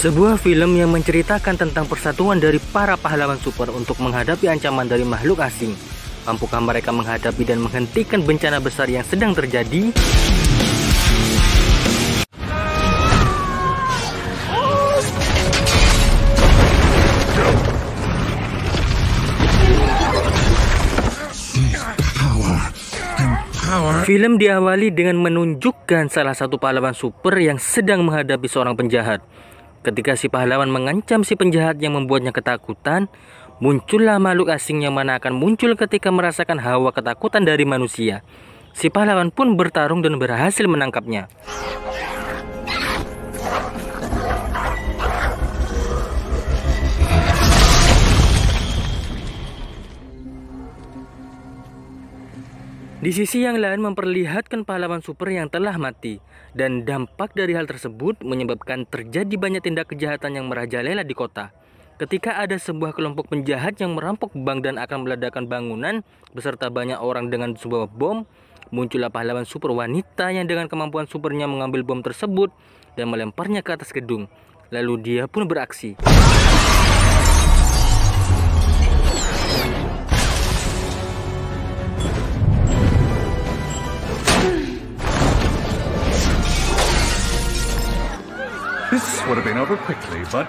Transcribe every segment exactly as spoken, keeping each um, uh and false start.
Sebuah film yang menceritakan tentang persatuan dari para pahlawan super untuk menghadapi ancaman dari makhluk asing. Mampukah mereka menghadapi dan menghentikan bencana besar yang sedang terjadi? Film diawali dengan menunjukkan salah satu pahlawan super yang sedang menghadapi seorang penjahat. Ketika si pahlawan mengancam si penjahat yang membuatnya ketakutan, muncullah makhluk asing yang mana akan muncul ketika merasakan hawa ketakutan dari manusia. Si pahlawan pun bertarung dan berhasil menangkapnya. Di sisi yang lain memperlihatkan pahlawan super yang telah mati, dan dampak dari hal tersebut menyebabkan terjadi banyak tindak kejahatan yang merajalela di kota. Ketika ada sebuah kelompok penjahat yang merampok bank dan akan meledakkan bangunan beserta banyak orang dengan sebuah bom, muncullah pahlawan super wanita yang dengan kemampuan supernya mengambil bom tersebut dan melemparnya ke atas gedung. Lalu dia pun beraksi. This would have been over quickly, but...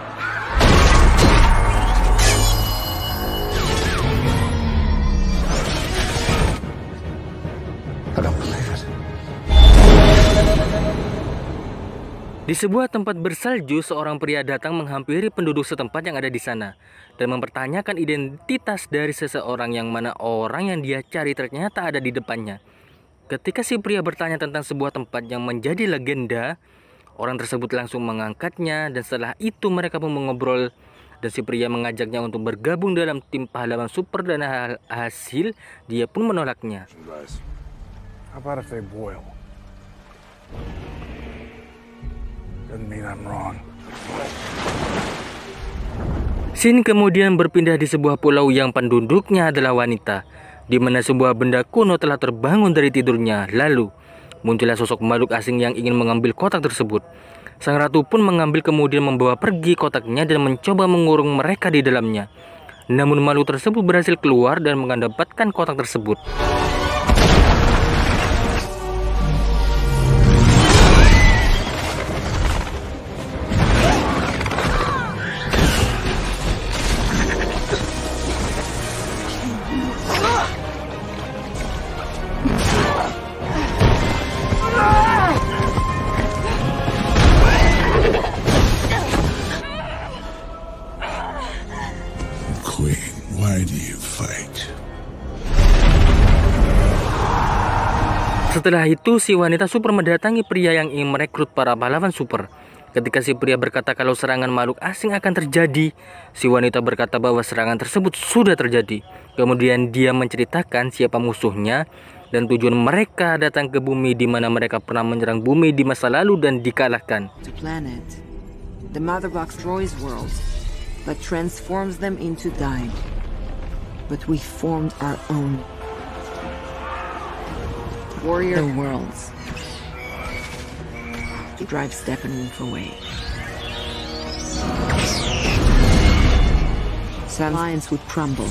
I don't believe it. Di sebuah tempat bersalju, seorang pria datang menghampiri penduduk setempat yang ada di sana dan mempertanyakan identitas dari seseorang yang mana orang yang dia cari ternyata ada di depannya. Ketika si pria bertanya tentang sebuah tempat yang menjadi legenda, orang tersebut langsung mengangkatnya dan setelah itu mereka pun mengobrol dan si pria mengajaknya untuk bergabung dalam tim pahlawan super dan hasil dia pun menolaknya. How about if they boil? Doesn't mean I'm wrong. Scene kemudian berpindah di sebuah pulau yang penduduknya adalah wanita, di mana sebuah benda kuno telah terbangun dari tidurnya. Lalu muncullah sosok makhluk asing yang ingin mengambil kotak tersebut. Sang ratu pun mengambil kemudian membawa pergi kotaknya dan mencoba mengurung mereka di dalamnya. Namun makhluk tersebut berhasil keluar dan mendapatkan kotak tersebut. Why do you fight? Setelah itu si wanita super mendatangi pria yang ingin merekrut para pahlawan super. Ketika si pria berkata kalau serangan makhluk asing akan terjadi, si wanita berkata bahwa serangan tersebut sudah terjadi. Kemudian dia menceritakan siapa musuhnya dan tujuan mereka datang ke bumi di mana mereka pernah menyerang bumi di masa lalu dan dikalahkan. Planet. The mother box destroys worlds, but transforms them into dime. But we formed our own warrior worlds to drive Steppenwolf away. Some alliance would crumble,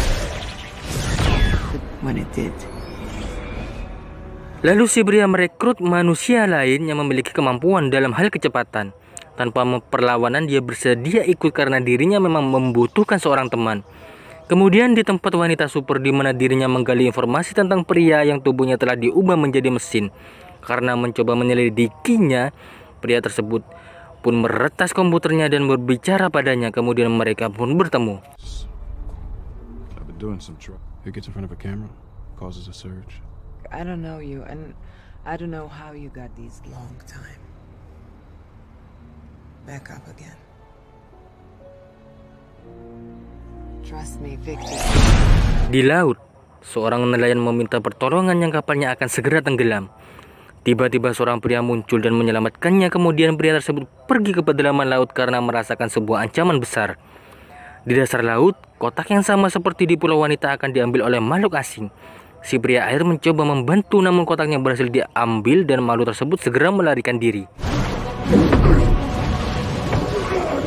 but when it did. Lalu si pria merekrut manusia lain yang memiliki kemampuan dalam hal kecepatan. Tanpa perlawanan dia bersedia ikut karena dirinya memang membutuhkan seorang teman. Kemudian di tempat wanita super di mana dirinya menggali informasi tentang pria yang tubuhnya telah diubah menjadi mesin. Karena mencoba menyelidikinya, pria tersebut pun meretas komputernya dan berbicara padanya. Kemudian mereka pun bertemu. I don't know you and I don't know how you got these long time. Back up again. Trust me, Victor. Di laut, seorang nelayan meminta pertolongan yang kapalnya akan segera tenggelam. Tiba-tiba seorang pria muncul dan menyelamatkannya. Kemudian pria tersebut pergi ke pedalaman laut karena merasakan sebuah ancaman besar. Di dasar laut, kotak yang sama seperti di pulau wanita akan diambil oleh makhluk asing. Si pria air mencoba membantu namun kotaknya berhasil diambil dan makhluk tersebut segera melarikan diri.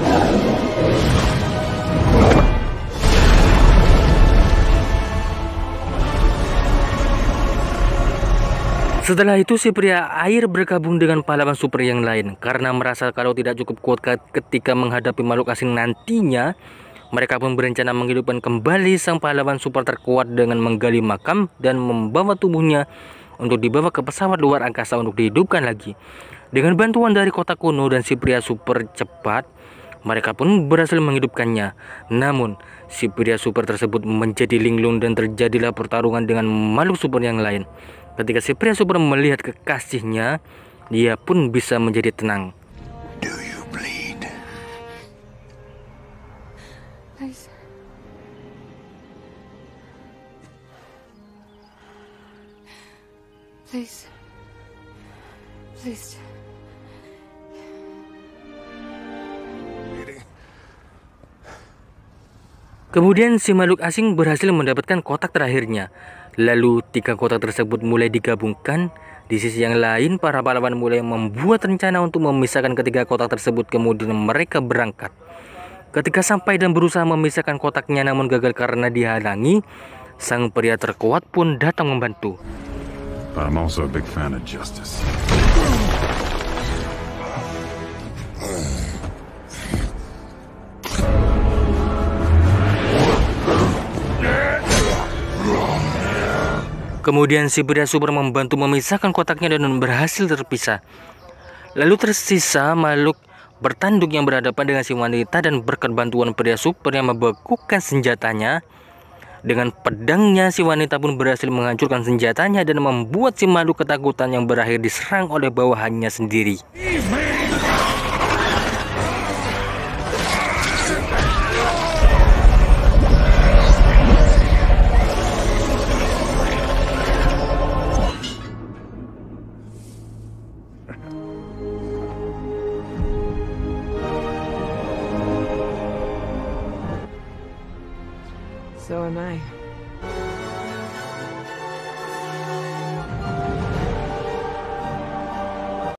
Setelah itu si pria air bergabung dengan pahlawan super yang lain. Karena merasa kalau tidak cukup kuat ketika menghadapi makhluk asing nantinya, mereka pun berencana menghidupkan kembali sang pahlawan super terkuat dengan menggali makam dan membawa tubuhnya untuk dibawa ke pesawat luar angkasa untuk dihidupkan lagi. Dengan bantuan dari kota kuno dan si pria super cepat, mereka pun berhasil menghidupkannya. Namun, si pria super tersebut menjadi linglung dan terjadilah pertarungan dengan makhluk super yang lain. Ketika si pria super melihat kekasihnya, dia pun bisa menjadi tenang. Do you bleed? Please. Please. Please. Kemudian si makhluk asing berhasil mendapatkan kotak terakhirnya. Lalu tiga kotak tersebut mulai digabungkan. Di sisi yang lain, para pahlawan mulai membuat rencana untuk memisahkan ketiga kotak tersebut. Kemudian mereka berangkat. Ketika sampai dan berusaha memisahkan kotaknya namun gagal karena dihalangi, sang pria terkuat pun datang membantu. But I'm also a big fan of justice. Kemudian si pria super membantu memisahkan kotaknya dan berhasil terpisah. Lalu tersisa makhluk bertanduk yang berhadapan dengan si wanita dan berkat bantuan pria super yang membekukan senjatanya. Dengan pedangnya si wanita pun berhasil menghancurkan senjatanya dan membuat si makhluk ketakutan yang berakhir diserang oleh bawahannya sendiri. So am I.